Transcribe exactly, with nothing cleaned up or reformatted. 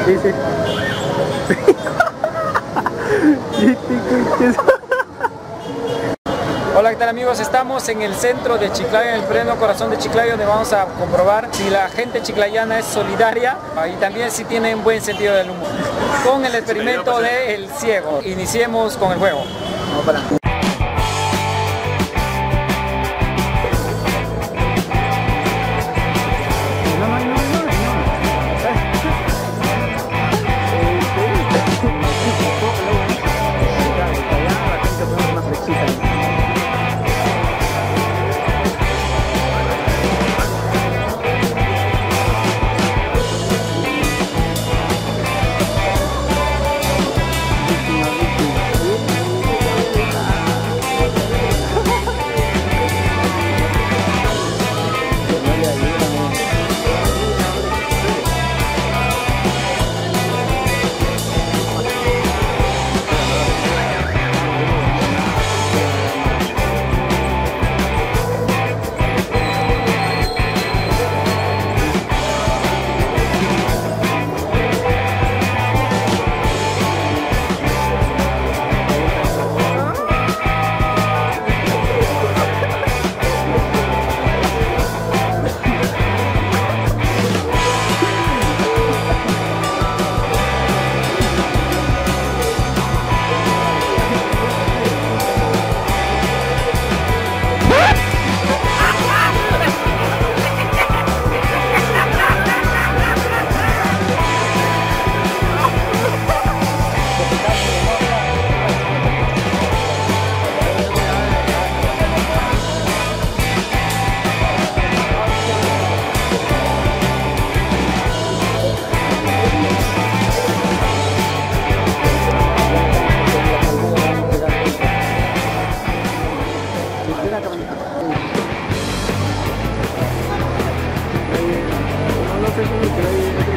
Sí, sí. Hola, ¿qué tal amigos? Estamos en el centro de Chiclayo, en el pleno corazón de Chiclayo, donde vamos a comprobar si la gente chiclayana es solidaria y también si tienen buen sentido del humor. Con el experimento del ciego. Iniciemos con el juego. Vamos para adelante. No sé cómo que hay